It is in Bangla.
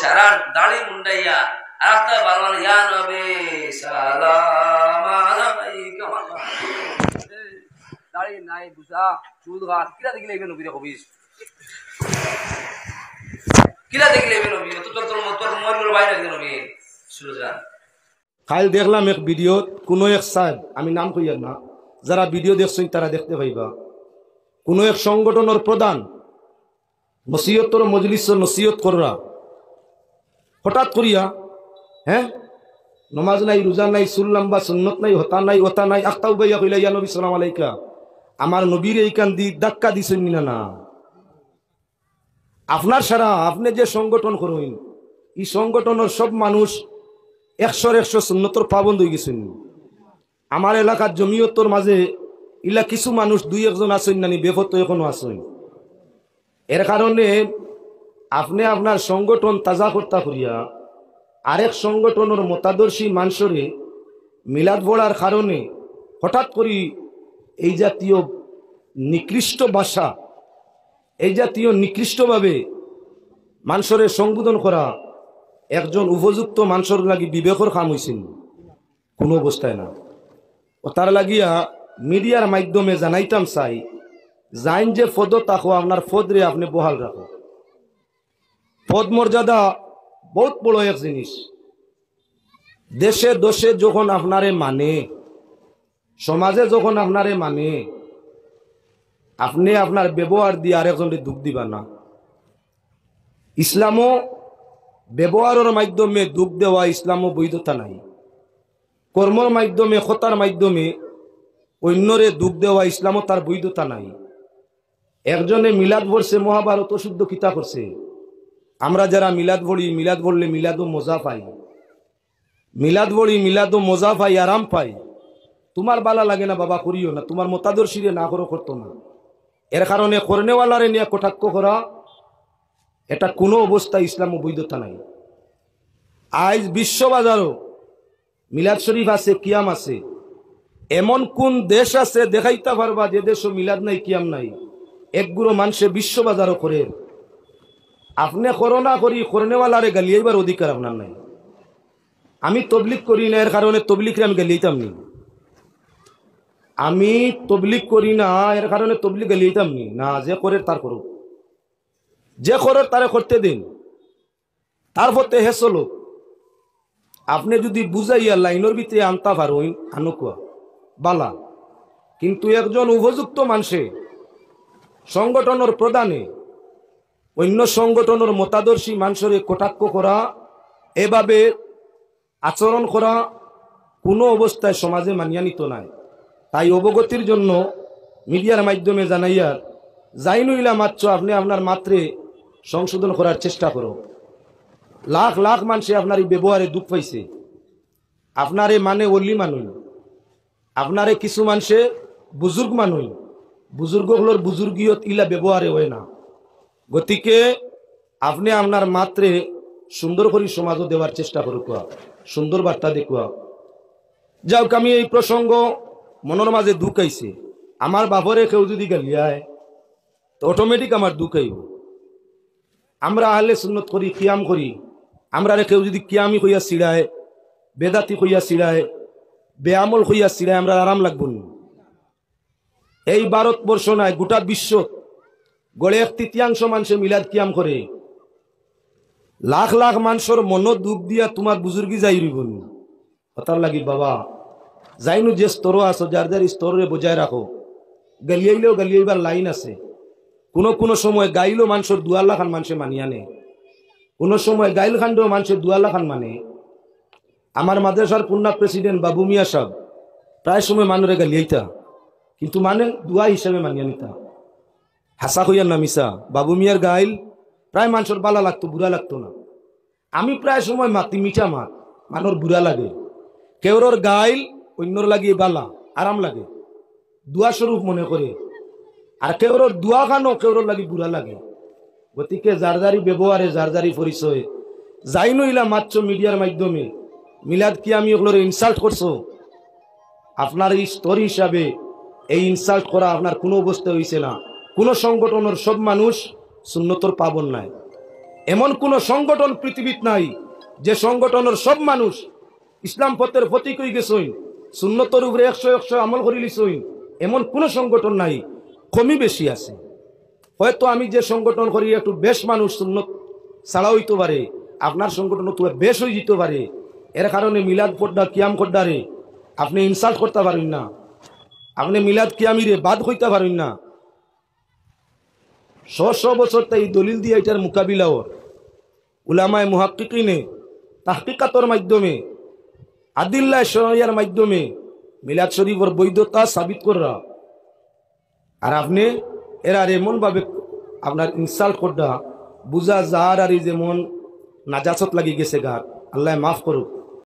সারা দাড়ি মুন্ডাইয়া আর একটা বাংলা ইয়া নবী সালাম আলাইকা দাড়ি নাই বুঝা চুল গাছ কিরা দেখলে এবে নবীরে কবিস কিরা দেখলে এবে নবী তোর মনের বাইরে দেখলে নবী সুরজান কাল দেখলাম এক ভিডিও কোনো এক সাহেব আমি নাম কইয়ার না যারা ভিডিও দেখছেন তারা দেখতে পাইবা কোনো এক সংগঠনের প্রধান নসিহতর মজলিস নসিহত কররা হঠাৎ করিয়া হ্যাঁ নমাজ নাই রোজা নাই সুল্লাম বা সুন্নত নাই হতা নাই ওতা নাই আখতাউ ভাইয়া কইলা ইয়া নবী সালাম আলাইকা আমার নবীর এইখান দি ধাক্কা দিছেন না না আপনার সারা আপনি যে সংগঠন করেন এই সংগঠনের সব মানুষ 100 সুন্নতর পাবন্দ হয়ে গেছেন আমার এলাকার জমিয়তর মাঝে ইলা কিছু মানুষ 2-1 আছেন নানি বেফত এখনো আছেন এর কারণে আপনি আপনার সংগঠন তাজা করতা করিয়া আরেক সংগঠনের মতাদর্শী মানুষরে মিলাদ পড়ার কারণে হঠাৎ করি এই জাতীয় নিকৃষ্ট ভাষা এই জাতীয় নিকৃষ্টভাবে মানুষরে সম্বোধন করা একজন উপযুক্ত মানুষের লাগি বিবেকর কাম হয়েছিল কোনো অবস্থায় না ও তার লাগিয়া মিডিয়ার মাধ্যমে জানাইতাম চাই জাইন যে পদ তাকো আপনার পদরে আপনি বহাল রাখো পদ মর্যাদা বহুত বড় এক জিনিস দেশে দোষে যখন আপনারে মানে সমাজে যখন আপনারে মানে আপনি আপনার ব্যবহার দিয়ে আরেকজনকে দুঃখ দিবা না ইসলামও ব্যবহারের মাধ্যমে দুঃখ দেওয়া ইসলামও বৈধতা নাই কর্মর মাধ্যমে খতার মাধ্যমে অন্যরে দুঃখ দেওয়া ইসলামও তার বৈধতা নাই একজনে মিলাদ পড়ছে মহাভারত শুদ্ধ কিতা করছে আমরা যারা মিলাদ পড়ি মিলাদ পড়লে মিলাদও মজা পাই মিলাদ পড়ি মিলাদও মজা পাই আরাম পাই তোমার বালা লাগে না বাবা করিও না তোমার মতাদর্শীরে না করো করতো না এর কারণে করনেওয়ালারে নিয়ে কটাক্ষ করা এটা কোনো অবস্থায় ইসলাম বৈধতা নাই আজ বিশ্ববাজারও মিলাদ শরীফ আছে কিয়াম আছে এমন কোন দেশ আছে দেখাইতে পারবা যে দেশও মিলাদ নাই কিয়াম নাই একগুলো মানুষে বিশ্ববাজারও করে আপনি করোনা করি করনেওয়ালারে গালিয়াইবার অধিকার আপনার নাই আমি তবলিগ করি না এর কারণে তবলিগরে আমি গালিয়াইতাম নি আমি তবলিগ করি না এর কারণে তবলিগ গালিয়াইতাম নি না যে করে তার করুক যে করে তারে করতে দিন তার পথে হে চলো আপনি যদি বুঝাইয়া লাইনের ভিতরে আনতা পারেন আনুকুয়া বালা কিন্তু একজন উপযুক্ত মানুষে সংগঠনের প্রধানে অন্য সংগঠনের মতাদর্শী মানুষের কটাক্ষ করা এভাবে আচরণ করা কোনো অবস্থায় সমাজে মানিয়া নিত নাই তাই অবগতির জন্য মিডিয়ার মাধ্যমে জানাইয়ার যাই নইলা মাত্র আপনি আপনার মাত্রে সংশোধন করার চেষ্টা করো লাখ লাখ মানুষে আপনার এই ব্যবহারে দুঃখ পাইছে আপনারে মানে অলি মানুষ আপনারে কিছু মানুষে বুজুর্গ মানুষ বুজুর্গগুলোর বুজুর্গিয়ত ইলা ব্যবহারে হয় না গতিকে আপনি আপনার মাত্রে সুন্দর করে সমাজও দেওয়ার চেষ্টা করুক সুন্দর বার্তা দেখুয়া যাও আমি এই প্রসঙ্গ মনের মাঝে দুঃখ আইছে আমার বাপরে কেউ যদি গালিয়ায় তো অটোমেটিক আমার দুঃখ আইব আমরা আহলে সুন্নত করি কিয়াম করি আমরা কেউ যদি কিয়ামি কইয়া ছিড়ায় বেদাতি কইয়া ছিড়ায় বেআমল কইয়া ছিড়ায় আমরা আরাম লাগব না এই ভারতবর্ষ নয় গোটা বিশ্ব গড়ে 1/3 মানুষে মিলাদ কিয়াম করে লাখ লাখ মানুষের মন দুঃখ দিয়া তোমার বুজুর্গি যাই রইব কথার লাগি বাবা যাইনু যে স্তর আছো যার যার স্তরে বজায় রাখো গালিয়াইলেও গালিয়াইবার লাইন আছে কোনো সময় গাইলো মানুষের 2 লাখ মানুষে মানিয়া নে কোনো সময় গাইল খান্ডেও মানুষের 2 লাখ মানে আমার মাদ্রাসার পূর্ণা প্রেসিডেন্ট বাবু মিয়া সাহেব প্রায় সময় মানুষের গালিয়াইতা কিন্তু মানে দুয়া হিসাবে মানিয়া নিতা হাসা হইয়ার না মিশা বাবু মিয়ার গাইল প্রায় মানুষের বালা লাগতো বুড়া লাগতো না আমি প্রায় সময় মাতি মিঠা মাত মানুষ বুড়া লাগে কেউর গাইল অন্যর লাগিয়ে বালা আরাম লাগে দুয়া স্বরূপ মনে করে আর কেউর দুয়া খানো কেউর লাগি বুড়া লাগে গতিকে যার যারি ব্যবহারে যার যারি পরিচয় যাই নইলা মাত্র মিডিয়ার মাধ্যমে মিলাদ কি আমি ওগুলোর ইনসাল্ট করছো আপনার এই স্তর হিসাবে এই ইনসাল্ট করা আপনার কোনো অবস্থা হয়েছে না কোনো সংগঠনের সব মানুষ সুন্নতর পাবন নাই এমন কোন সংগঠন পৃথিবীত নাই যে সংগঠনের সব মানুষ ইসলাম পথের প্রতীক হয়ে গেছই, সুন্নতর উপরে 100 আমল করে লিছই, এমন কোন সংগঠন নাই। কমই বেশি আছে। হয়তো আমি যে সংগঠন করি একটু বেশ মানুষ সুন্নত ছাড়া হইতে পারে, আপনার সংগঠন তো বেশ হয়ে যেতে পারে। এর কারণে মিলাদ পড়া কিয়াম করডারে আপনি ইনসাল্ট করতে পারেন না, আপনি মিলাদ কিয়ামিরে বাদ হইতে পারেন না। 100 বছর তাই দলিল দিয়ে এটার মোকাবিলা ওর উলামায়ে মুহাক্কিকিনে তাহকিকাতর মাধ্যমে আদিল্লাহ শরিয়ার মাধ্যমে মিলাদ শরীফের বৈধতা সাবিত করা। আর আপনি এরা এমন ভাবে আপনার ইনসাল্ট করডা বুঝা যার আর যেমন নাজাসত লাগি গেছে গার, আল্লাহ মাফ করুক।